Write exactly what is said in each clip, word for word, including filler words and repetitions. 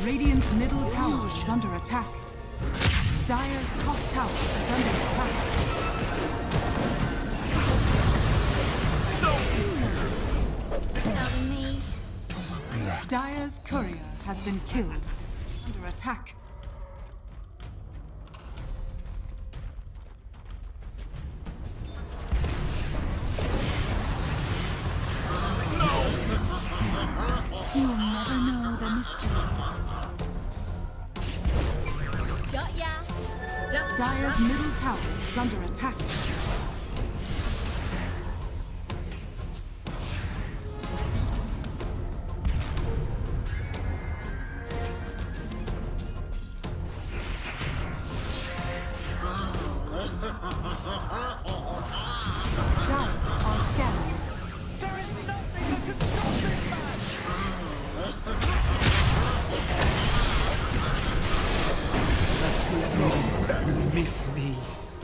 Radiant's middle tower is under attack. Dire's top tower is under attack. Not me. Dire's courier has been killed. Under attack. You'll never know the mysteries. Got ya. Double Dire's middle tower is under attack. Dire are scanning. There is nothing that can stop this man! You miss me.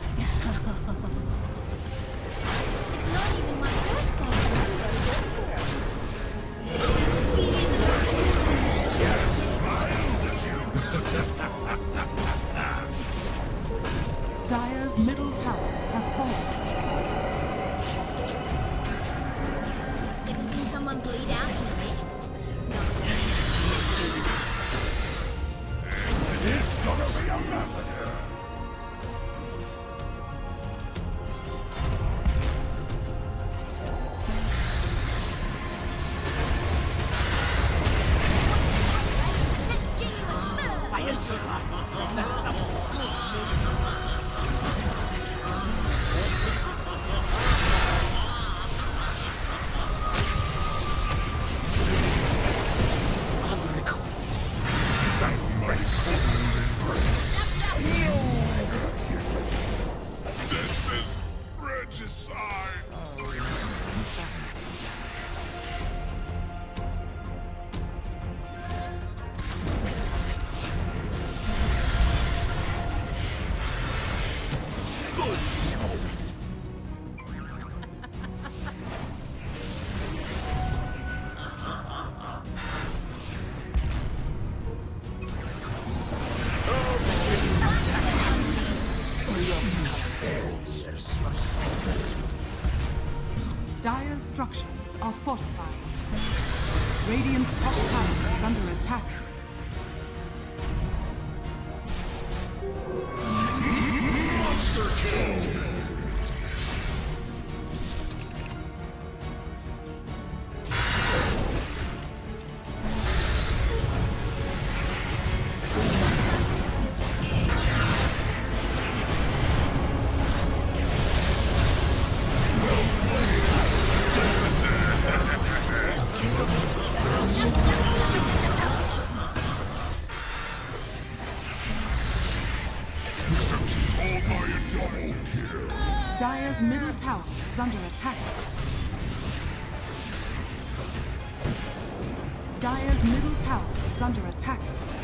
It's not even my birthday. Dire's middle tower has fallen. Ever seen someone bleed out in a bit? It's gonna be a massacre. That's genuine fur! That's some This is regicide. Good show. Dire's structures are fortified. Radiant's top tower is under attack. Monster kill. Dire's middle tower is under attack. Dire's middle tower is under attack.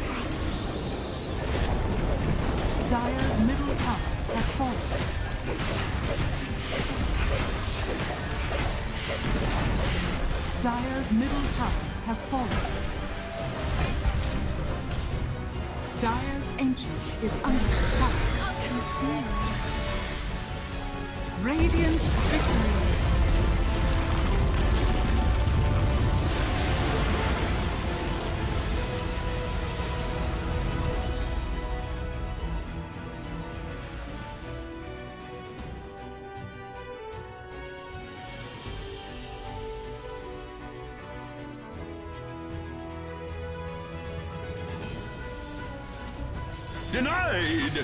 Dire's middle tower has fallen. Dire's middle tower has fallen. Dire's ancient is under attack. Concealed. Radiant victory. Denied!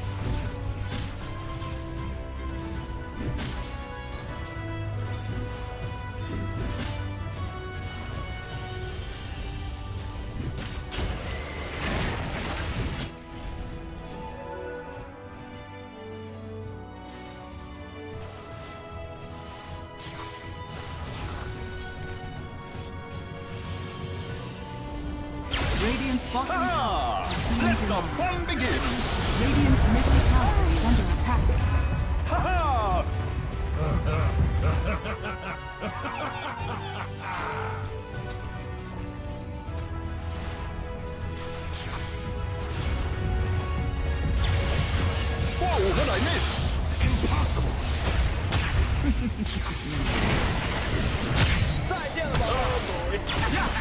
Radiant's bottom tower. Ah! Let the fun begin! Radiant's middle tower is under attack. Ha ha!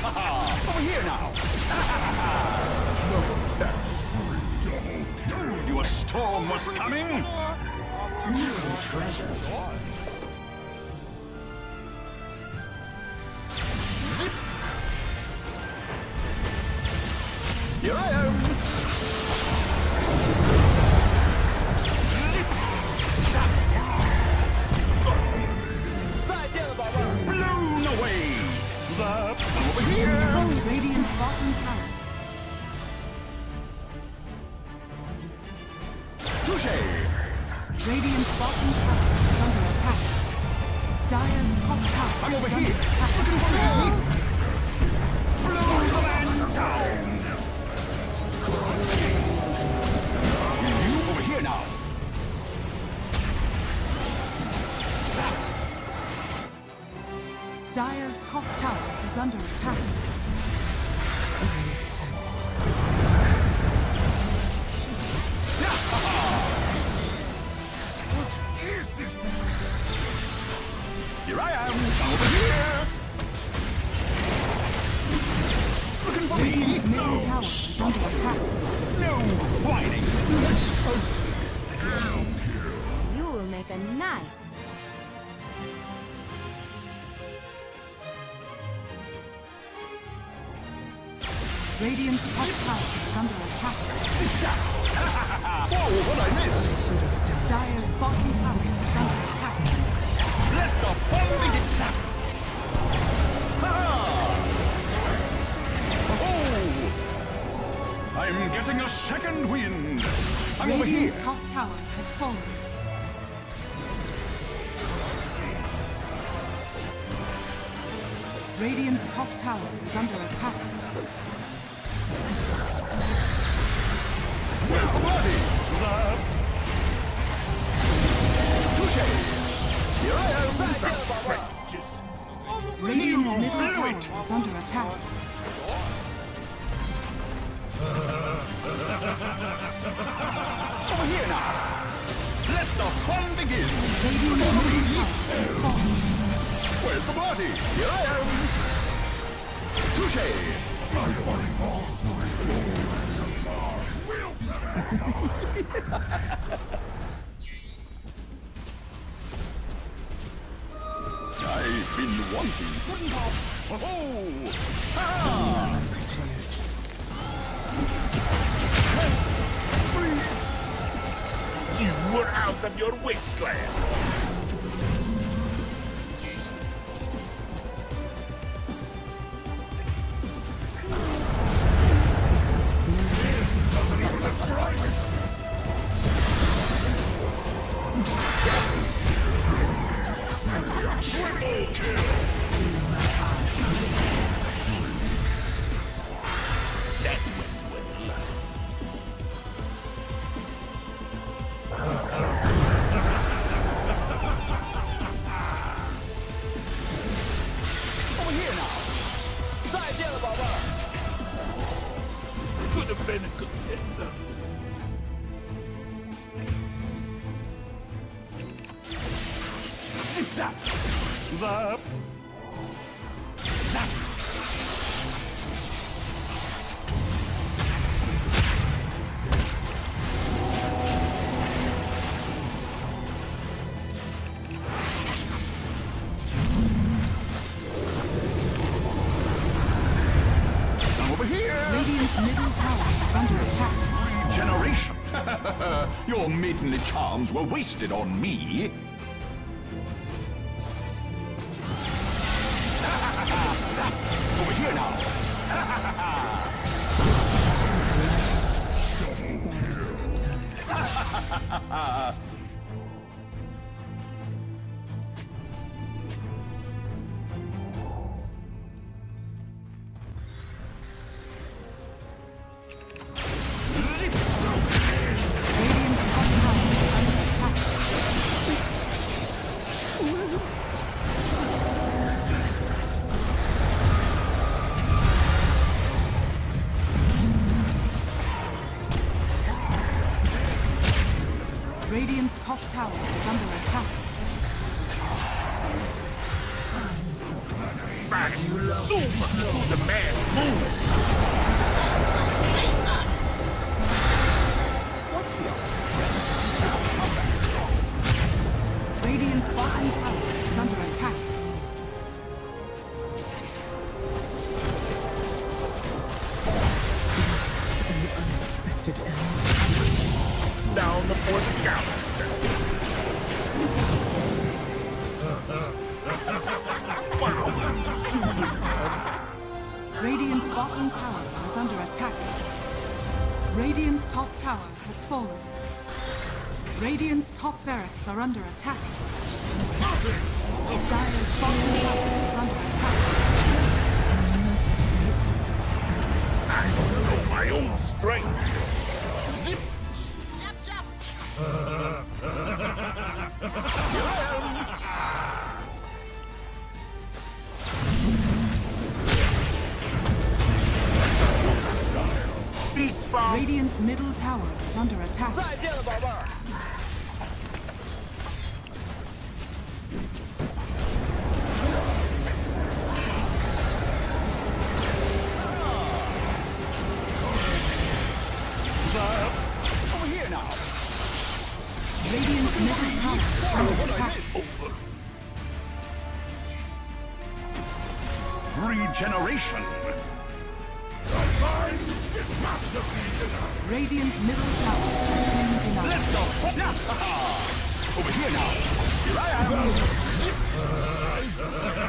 Over here now! Told you a storm was coming! New treasures. Here I am! Zip! Zap! Blown away! Zap! Over here! Radiant's bottom tower. Touché! Radiant's bottom tower is under attack. Dire's top tower I'm over is here! under attack. Looking for me! Blow the man down! You over here now! Zap! Dire's top tower is under attack. Here I am! Over here! Looking for me! Radiant's middle No! tower is under attack. No whining! You will make a nice. Radiant's top tower is under attack. Whoa, what'd I miss? Dire's bottom tower is under attack. Let the fun begin! Zap! Ha! Oh! I'm getting a second wind! I'm over here! Radiant's top tower has fallen. Radiant's top tower is under attack. Where's the body? Zap! Touché! Here I am! Savages! Radiant's You middle blew tower it! is under attack. Over here now! Let the fun begin! Radiant's middle tower has fallen. Where's the body? Here I am! Touché! I've been wanting good enough. Oh! Ha! You were out of your weight class. That went well. Over here now! Side yellow, Baba! Could have been a good end. Zip zap! Zap! Zap! Over here! Radiant's middle tower is under attack. Regeneration! Your maidenly charms were wasted on me. Zap! Over here now! Zip! Radiant's top tower is under attack. Radiant's top tower is under attack. body. Zoom through the man. Move. Radiant's bottom tower is under attack. An unexpected end. Down the fourth count. Radiant's bottom tower is under attack. Radiant's top tower has fallen. Radiant's top barracks are under attack. Dire's bottom tower is under attack. I don't know my own strength. Zip. Chop, chop. Beast bomb. Radiant's middle tower is under attack. Over here now. Radiant's middle tower is under attack. Regeneration. Radiant's middle tower has been denied. Let's go. Now. Over here now. Here I am.